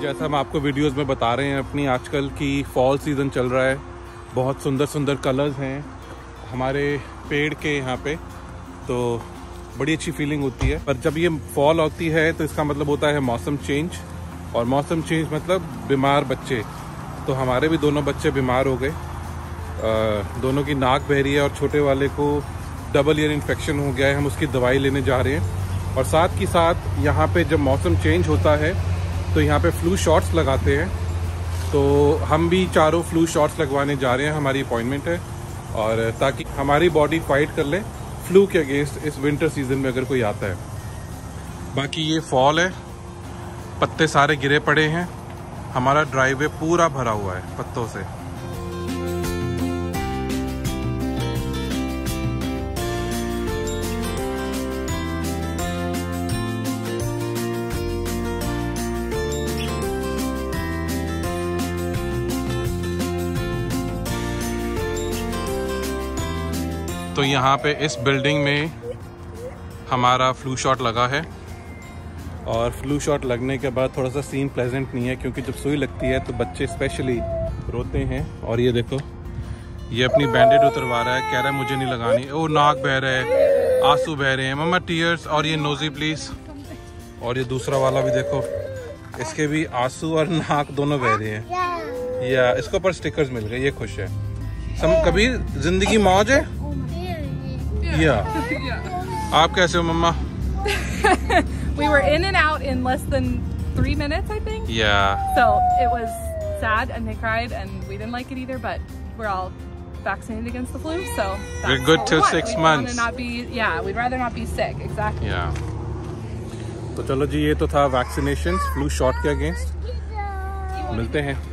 जैसा हम आपको वीडियोस में बता रहे हैं अपनी आजकल की फॉल सीज़न चल रहा है, बहुत सुंदर सुंदर कलर्स हैं हमारे पेड़ के यहाँ पे, तो बड़ी अच्छी फीलिंग होती है। पर जब ये फॉल होती है तो इसका मतलब होता है मौसम चेंज, और मौसम चेंज मतलब बीमार बच्चे। तो हमारे भी दोनों बच्चे बीमार हो गए, दोनों की नाक बह रही है और छोटे वाले को डबल ईयर इन्फेक्शन हो गया है। हम उसकी दवाई लेने जा रहे हैं, और साथ ही साथ यहाँ पे जब मौसम चेंज होता है तो यहाँ पे फ्लू शॉट्स लगाते हैं, तो हम भी चारों फ्लू शॉट्स लगवाने जा रहे हैं। हमारी अपॉइंटमेंट है, और ताकि हमारी बॉडी फाइट कर ले फ्लू के अगेंस्ट इस विंटर सीजन में अगर कोई आता है। बाकी ये फॉल है, पत्ते सारे गिरे पड़े हैं, हमारा ड्राइववे पूरा भरा हुआ है पत्तों से। तो यहाँ पे इस बिल्डिंग में हमारा फ्लू शॉट लगा है, और फ्लू शॉट लगने के बाद थोड़ा सा सीन प्लेजेंट नहीं है, क्योंकि जब सुई लगती है तो बच्चे स्पेशली रोते हैं। और ये देखो, ये अपनी बैंडेड उतरवा रहा है, कह रहा है मुझे नहीं लगानी। ओ नाक बह रहा है, आंसू बह रहे हैं, मम्मा टीयर्स। और ये नोजी प्लीज। और ये दूसरा वाला भी देखो, इसके भी आंसू और नाक दोनों बह रहे हैं। या इसको पर स्टिकर्स मिल गए, ये खुश है। कबीर जिंदगी मौज है। या आप कैसे हो मम्मा? We were in and out in less than 3 minutes, I think. Yeah. So it was sad, and they cried, and we didn't like it either. But we're all vaccinated against the flu, so we're good till 6 months. Not be, yeah, we'd rather not be sick. Exactly. Yeah. तो चलो जी, ये तो था vaccination flu shot के against. मिलते हैं।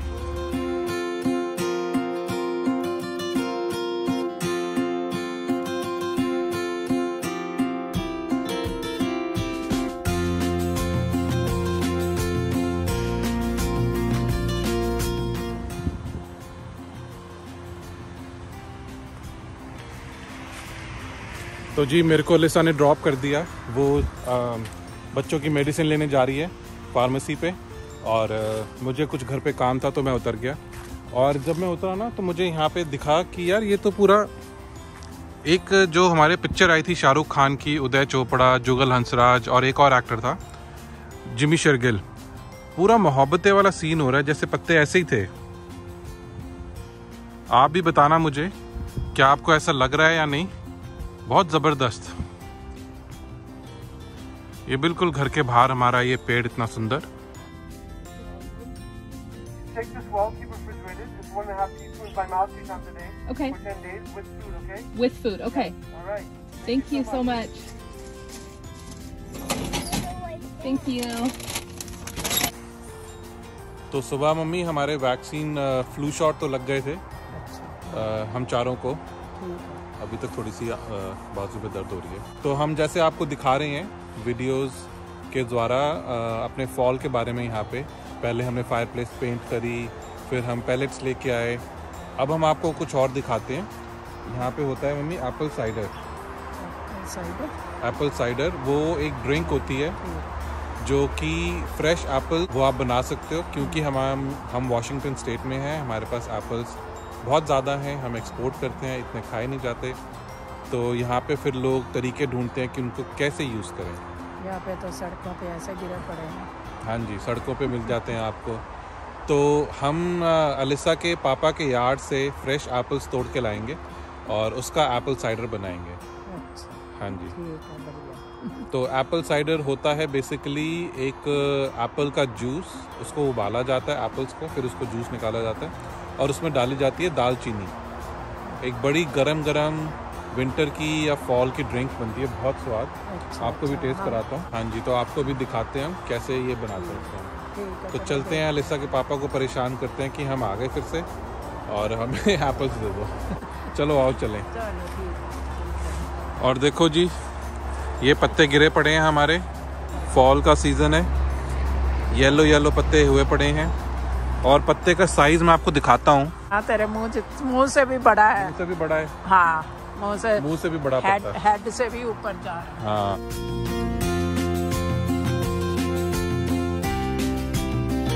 तो जी मेरे को लिसा ने ड्रॉप कर दिया, वो बच्चों की मेडिसिन लेने जा रही है फार्मेसी पे, और मुझे कुछ घर पे काम था तो मैं उतर गया। और जब मैं उतरा ना तो मुझे यहाँ पे दिखा कि यार ये तो पूरा एक जो हमारे पिक्चर आई थी शाहरुख खान की, उदय चोपड़ा, जुगल हंसराज और एक और एक्टर था जिमी शेरगिल, पूरा मोहब्बतें वाला सीन हो रहा है, जैसे पत्ते ऐसे ही थे। आप भी बताना मुझे, क्या आपको ऐसा लग रहा है या नहीं? बहुत ज़बरदस्त। ये बिल्कुल घर के बाहर हमारा ये पेड़ इतना सुंदर। Okay. For 10 days with food, okay? With food, okay. All right. Thank you so much. Thank you. तो सुबह मम्मी हमारे वैक्सीन फ्लू शॉट तो लग गए थे हम चारों को। अभी तक थोड़ी सी बाजू पे दर्द हो रही है। तो हम जैसे आपको दिखा रहे हैं वीडियोस के द्वारा अपने फॉल के बारे में। यहाँ पे पहले हमने फायरप्लेस पेंट करी, फिर हम पैलेट्स लेके आए। अब हम आपको कुछ और दिखाते हैं। यहाँ पे होता है मम्मी एप्पल साइडर। एप्पल साइडर वो एक ड्रिंक होती है जो कि फ्रेश एप्पल वो आप बना सकते हो, क्योंकि हम वाशिंगटन स्टेट में हैं, हमारे पास एप्पल्स बहुत ज़्यादा हैं, हम एक्सपोर्ट करते हैं, इतने खाए नहीं जाते। तो यहाँ पे फिर लोग तरीके ढूंढते हैं कि उनको कैसे यूज़ करें। यहाँ पे तो सड़कों पे ऐसे गिरे पड़े हैं। हाँ जी, सड़कों पे मिल जाते हैं आपको। तो हम अलिसा के पापा के यार्ड से फ्रेश एप्पल्स तोड़ के लाएंगे और उसका एप्पल साइडर बनाएंगे। अच्छा, हाँ जी, ठीक है, बढ़िया। तो एप्पल साइडर होता है बेसिकली एक एप्पल का जूस, उसको उबाला जाता है एप्पल्स को, फिर उसको जूस निकाला जाता है और उसमें डाली जाती है दालचीनी। एक बड़ी गरम विंटर की या फॉल की ड्रिंक बनती है, बहुत स्वाद। अच्छा, आपको भी टेस्ट कराता हूँ। हाँ जी, तो आपको भी दिखाते हैं कैसे ये बनाते हैं। तो चलते हैं, अलिसा के पापा को परेशान करते हैं कि हम आ गए फिर से और हमें एप्पल्स दे दो। चलो आओ चलें। और देखो जी, ये पत्ते गिरे पड़े हैं हमारे, फॉल का सीज़न है, येलो येलो पत्ते हुए पड़े हैं। और पत्ते का साइज मैं आपको दिखाता हूँ। हाँ, तेरे मुंह से भी बड़ा है। मुंह से भी बड़ा है। हाँ, मुंह से भी बड़ा पत्ता है। हेड से भी ऊपर जा रहा है। हाँ।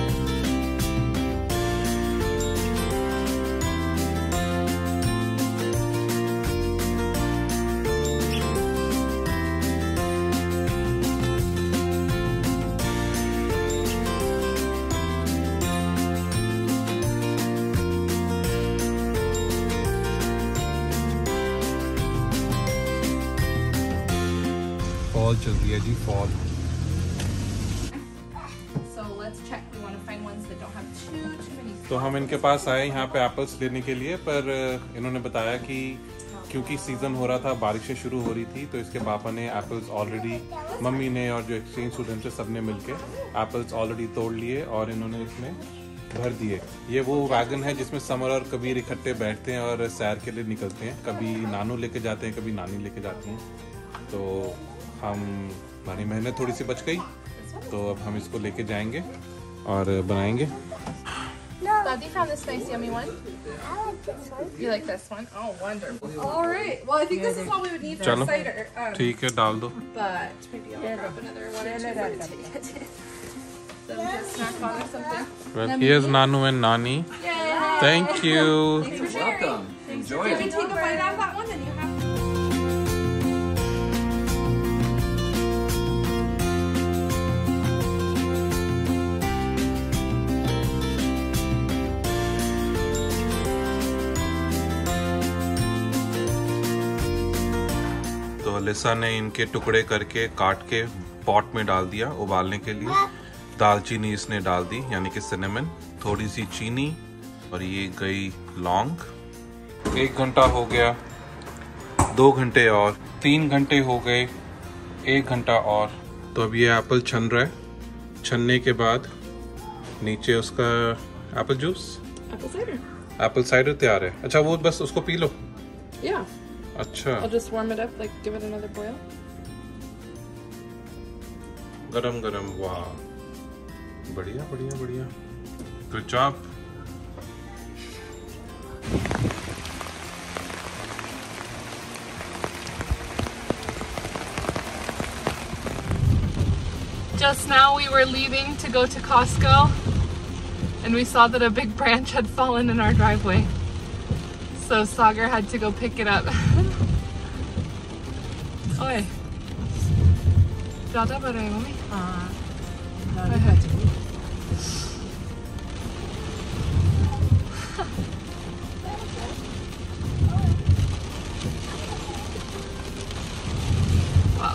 फॉल चल रही है जी, fall. So let's check. We want to find ones that don't have too many. तो हम इनके पास आए यहाँ पे एप्पल्स लेने के लिए, पर इन्होंने बताया कि क्योंकि सीजन हो रहा था, बारिशें शुरू हो रही थी, तो इसके पापा ने एप्पल्स ऑलरेडी, मम्मी ने और जो एक्सचेंज स्टूडेंट है सबने मिलके एप्पल्स ऑलरेडी तोड़ लिए और इन्होंने इसमें भर दिए। ये वो वैगन है जिसमें समर और कबीर इकट्ठे बैठते हैं और सैर के लिए निकलते हैं। कभी नानू लेके जाते हैं, कभी नानी लेके जाती हैं। तो हमारी मेहनत थोड़ी सी बच गई, तो अब हम इसको लेके जाएंगे और बनाएंगे। Daddy found this nice yummy one. You like this one? Oh, wonderful. All right. Well, I think this is all we would need for चलो cider. ठीक है, डाल दो। But maybe I'll grab another one or two and take it. Then just snack on or something. Well, here's Nanu and Nani. Yay! Thank you. Thanks for sharing. Enjoy Did it. we take a bite out of that one? Then you have. तो Alyssa ने इनके टुकड़े करके काट के pot में डाल दिया उबालने के लिए। दालचीनी इसने डाल दी, यानी कि सिनेमन, थोड़ी सी चीनी, और ये गई लौंग। 1 घंटा हो गया, 2 घंटे और 3 घंटे हो गए, 1 घंटा और। तो अब ये एप्पल छन रहा है। छनने के बाद नीचे उसका एप्पल जूस, एप्पल साइडर तैयार है। अच्छा, वो बस उसको पी लो। Yeah. अच्छा, I'll just warm it up, like give it another boil. गरम गरम, वाह, बढ़िया बढ़िया बढ़िया, good job. Just now we were leaving to go to Costco and we saw that a big branch had fallen in our driveway. So Sagar had to go pick it up. Oi. ज़्यादा बड़ा है mummy? हाँ Wow.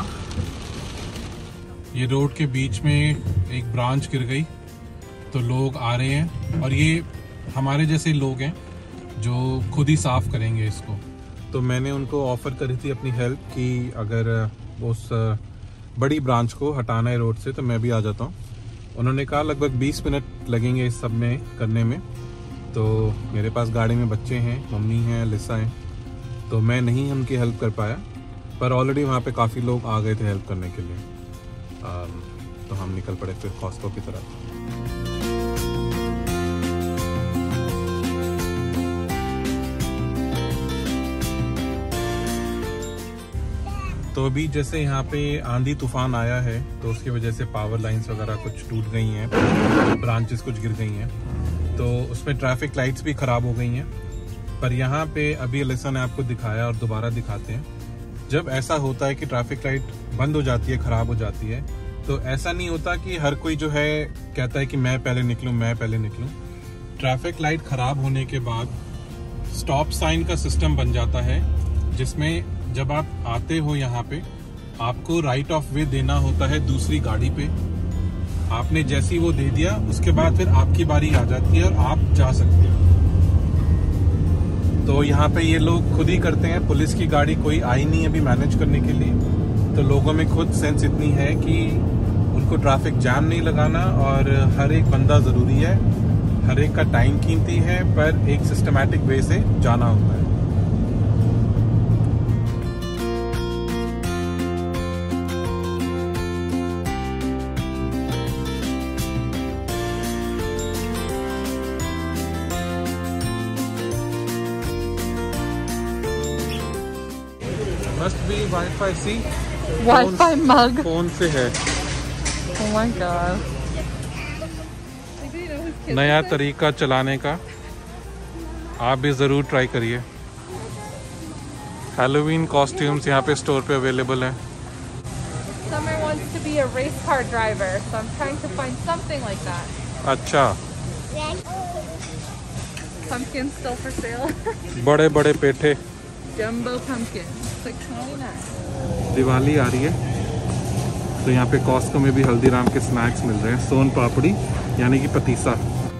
ये road के बीच में एक branch गिर गई, तो लोग आ रहे हैं और ये हमारे जैसे लोग हैं जो खुद ही साफ करेंगे इसको। तो मैंने उनको ऑफर करी थी अपनी हेल्प कि अगर उस बड़ी ब्रांच को हटाना है रोड से तो मैं भी आ जाता हूँ। उन्होंने कहा लगभग 20 मिनट लगेंगे इस सब में करने में। तो मेरे पास गाड़ी में बच्चे हैं, मम्मी हैं, लिसा हैं, तो मैं नहीं उनकी हेल्प कर पाया, पर ऑलरेडी वहाँ पे काफ़ी लोग आ गए थे हेल्प करने के लिए। तो हम निकल पड़े फिर कॉस्को की तरफ। तो अभी जैसे यहाँ पे आंधी तूफान आया है, तो उसकी वजह से पावर लाइंस वगैरह कुछ टूट गई हैं, ब्रांचेस कुछ गिर गई हैं, तो उसमें ट्रैफिक लाइट्स भी ख़राब हो गई हैं। पर यहाँ पे अभी अलिसा ने आपको दिखाया और दोबारा दिखाते हैं, जब ऐसा होता है कि ट्रैफिक लाइट बंद हो जाती है, ख़राब हो जाती है, तो ऐसा नहीं होता कि हर कोई जो है कहता है कि मैं पहले निकलूँ, मैं पहले निकलूँ। ट्रैफिक लाइट ख़राब होने के बाद स्टॉप साइन का सिस्टम बन जाता है, जिसमें जब आप आते हो यहाँ पे आपको राइट ऑफ वे देना होता है दूसरी गाड़ी पे। आपने जैसे ही वो दे दिया उसके बाद फिर आपकी बारी आ जाती है और आप जा सकते हो। तो यहाँ पे ये लोग खुद ही करते हैं, पुलिस की गाड़ी कोई आई नहीं अभी मैनेज करने के लिए। तो लोगों में खुद सेंस इतनी है कि उनको ट्रैफिक जाम नहीं लगाना, और हर एक बंदा ज़रूरी है, हर एक का टाइम कीमती है, पर एक सिस्टमैटिक वे से जाना होता है। Must be Wi-Fi, see? Wi-Fi mug. Phone से है। Oh my god. नया तरीका चलाने का, आप भी ज़रूर ट्राई करिए। हैलोवीन कॉस्ट्यूम्स यहाँ पे स्टोर पे अवेलेबल हैं। Summer wants to be a race car driver, so I'm trying to find something like that. अच्छा, Pumpkin still for sale. बड़े बड़े पेठे। Jumbo pumpkin. It's like 29. Diwali आ रही है तो यहाँ पे कॉस्को में भी हल्दीराम के स्नैक्स मिल रहे हैं, सोन पापड़ी यानी कि पतीसा।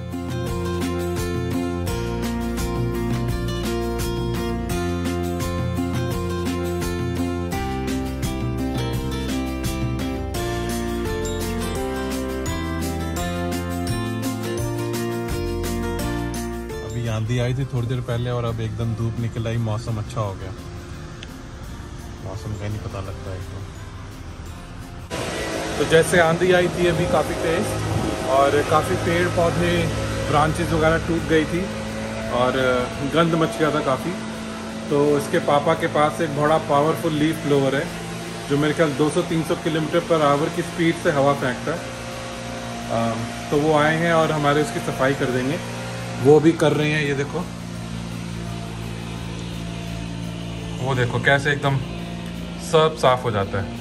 अभी आंधी आई थी थोड़ी देर पहले और अब एकदम धूप निकल आई, मौसम अच्छा हो गया। मौसम का नहीं पता लगता है एकदम। तो जैसे आंधी आई थी अभी काफ़ी तेज और काफ़ी पेड़ पौधे ब्रांचेस वगैरह टूट गई थी और गंद मच गया था काफ़ी। तो इसके पापा के पास एक बड़ा पावरफुल लीफ ब्लोअर है जो मेरे ख्याल 200-300 किलोमीटर पर आवर की स्पीड से हवा फेंकता है। तो वो आए हैं और हमारे उसकी सफाई कर देंगे, वो भी कर रहे हैं। ये देखो, वो देखो कैसे एकदम सब साफ हो जाता है।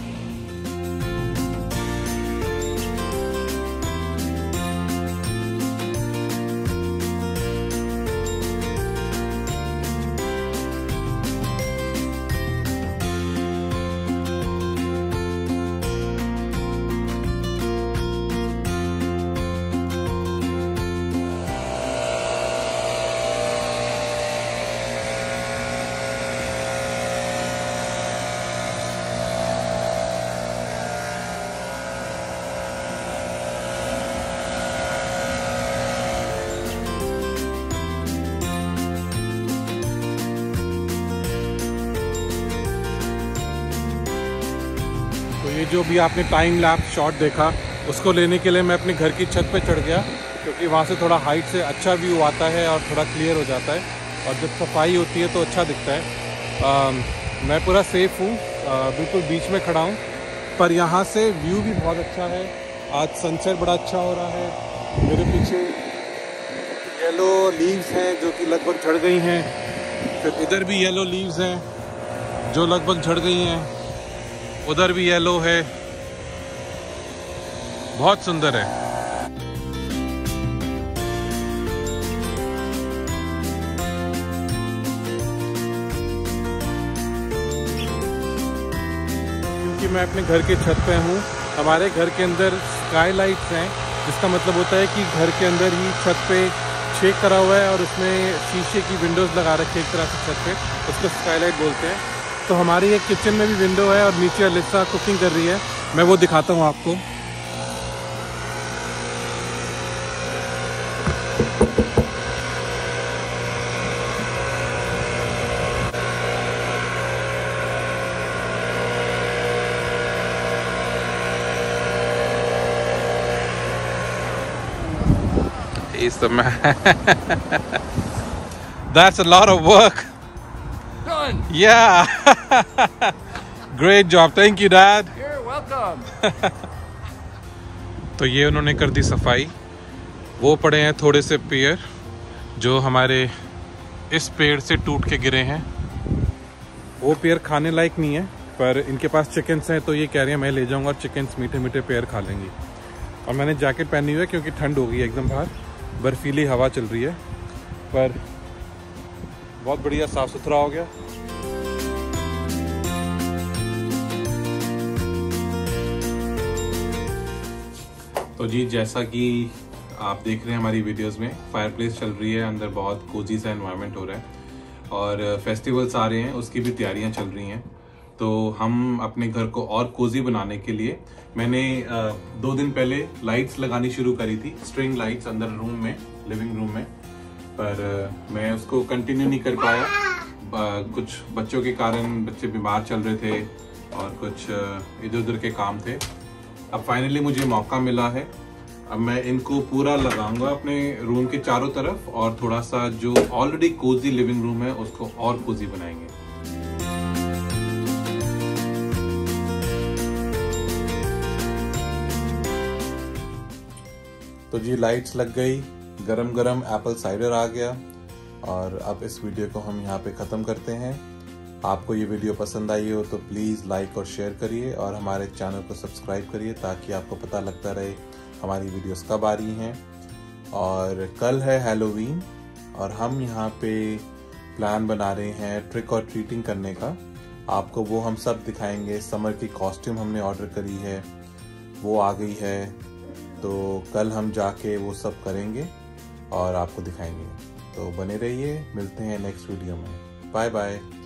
तो ये जो भी आपने टाइम लैप्स शॉट देखा उसको लेने के लिए मैं अपने घर की छत पे चढ़ गया, क्योंकि वहाँ से थोड़ा हाइट से अच्छा व्यू आता है और थोड़ा क्लियर हो जाता है और जब सफाई होती है तो अच्छा दिखता है। मैं पूरा सेफ़ हूँ, बिल्कुल बीच में खड़ा हूँ, पर यहाँ से व्यू भी बहुत अच्छा है। आज सनसेट बड़ा अच्छा हो रहा है। मेरे पीछे येलो लीव्स हैं जो कि लगभग झड़ गई हैं, फिर इधर भी येलो लीव्स हैं जो लगभग झड़ गई हैं, उधर भी येलो है, बहुत सुंदर है। क्योंकि मैं अपने घर के छत पे हूँ, हमारे घर के अंदर स्काईलाइट्स हैं, जिसका मतलब होता है कि घर के अंदर ही छत पे छेद करा हुआ है और उसमें शीशे की विंडोज़ लगा रखी है एक तरह से छत पे, उसको स्काईलाइट बोलते हैं। तो हमारी एक किचन में भी विंडो है और नीचे अलिसा कुकिंग कर रही है, मैं वो दिखाता हूँ आपको। He's the man. That's a lot of work. Done. Yeah. Great job. Thank you, Dad. You're welcome. तो ये उन्होंने कर दी सफाई। वो पड़े हैं थोड़े से पेड़ जो हमारे इस पेड़ से टूट के गिरे हैं। वो पेड़ खाने लायक नहीं है, पर इनके पास चिकन्स हैं तो ये कह रहे हैं मैं ले जाऊंगा और चिकन्स मीठे मीठे पेड़ खा लेंगी। और मैंने जैकेट पहनी हुई है क्योंकि ठंड हो गई है एकदम, बाहर बर्फीली हवा चल रही है, पर बहुत बढ़िया साफ सुथरा हो गया। तो जी, जैसा कि आप देख रहे हैं हमारी वीडियोस में, फायरप्लेस चल रही है, अंदर बहुत कोजी सा एनवायरनमेंट हो रहा है और फेस्टिवल्स आ रहे हैं, उसकी भी तैयारियां चल रही हैं। तो हम अपने घर को और कोजी बनाने के लिए मैंने 2 दिन पहले लाइट्स लगानी शुरू करी थी, स्ट्रिंग लाइट्स अंदर रूम में, लिविंग रूम में, पर मैं उसको कंटिन्यू नहीं कर पाया। कुछ बच्चों के कारण, बच्चे बीमार चल रहे थे और कुछ इधर उधर के काम थे। अब फाइनली मुझे मौका मिला है, अब मैं इनको पूरा लगाऊंगा अपने रूम के चारों तरफ और थोड़ा सा जो ऑलरेडी कोजी लिविंग रूम है उसको और कोजी बनाएंगे। तो जी, लाइट्स लग गई, गरम गरम एप्पल साइडर आ गया और अब इस वीडियो को हम यहाँ पे ख़त्म करते हैं। आपको ये वीडियो पसंद आई हो तो प्लीज़ लाइक और शेयर करिए और हमारे चैनल को सब्सक्राइब करिए ताकि आपको पता लगता रहे हमारी वीडियोस कब आ रही हैं। और कल है हैलोवीन और हम यहाँ पे प्लान बना रहे हैं ट्रिक और ट्रीटिंग करने का। आपको वो हम सब दिखाएंगे। समर की कॉस्ट्यूम हमने ऑर्डर करी है वो आ गई है, तो कल हम जाके वो सब करेंगे और आपको दिखाएंगे। तो बने रहिए, मिलते हैं नेक्स्ट वीडियो में। Bye bye.